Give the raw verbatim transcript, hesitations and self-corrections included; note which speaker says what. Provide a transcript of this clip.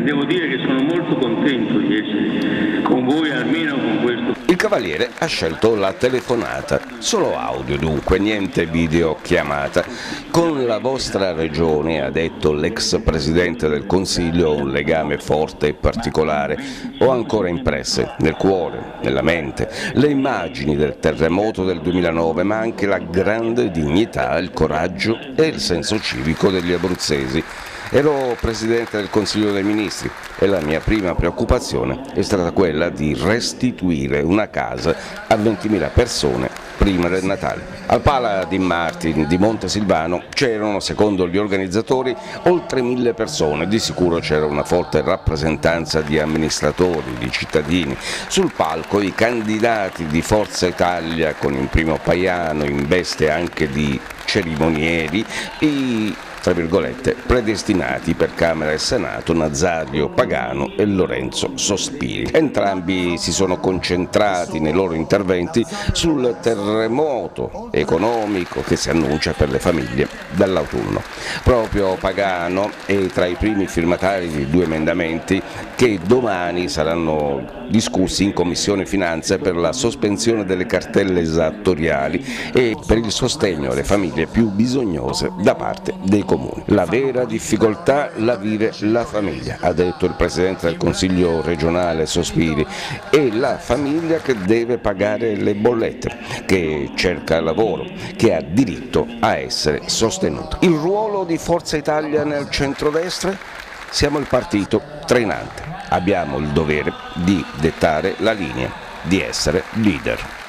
Speaker 1: Devo dire che sono molto contento di essere con voi, almeno con questo.
Speaker 2: Il Cavaliere ha scelto la telefonata, solo audio dunque, niente videochiamata. Con la vostra regione, ha detto l'ex Presidente del Consiglio, ho un legame forte e particolare. Ho ancora impresse nel cuore, nella mente, le immagini del terremoto del duemilanove, ma anche la grande dignità, il coraggio e il senso civico degli abruzzesi. Ero Presidente del Consiglio dei Ministri e la mia prima preoccupazione è stata quella di restituire una casa a ventimila persone prima del Natale. Al Pala di Martin di Montesilvano c'erano, secondo gli organizzatori, oltre mille persone, di sicuro c'era una forte rappresentanza di amministratori, di cittadini. Sul palco i candidati di Forza Italia con il primo Paiano in veste anche di cerimonieri, i tra virgolette, predestinati per Camera e Senato, Nazario Pagano e Lorenzo Sospiri. Entrambi si sono concentrati nei loro interventi sul terremoto economico che si annuncia per le famiglie dall'autunno. Proprio Pagano è tra i primi firmatari di due emendamenti che domani saranno discussi in Commissione Finanze per la sospensione delle cartelle esattoriali e per il sostegno alle famiglie più bisognose da parte dei comuni. La vera difficoltà la vive la famiglia, ha detto il Presidente del Consiglio regionale Sospiri, e la famiglia che deve pagare le bollette, che cerca lavoro, che ha diritto a essere sostenuta. Il ruolo di Forza Italia nel centrodestra? Siamo il partito trainante, abbiamo il dovere di dettare la linea, di essere leader.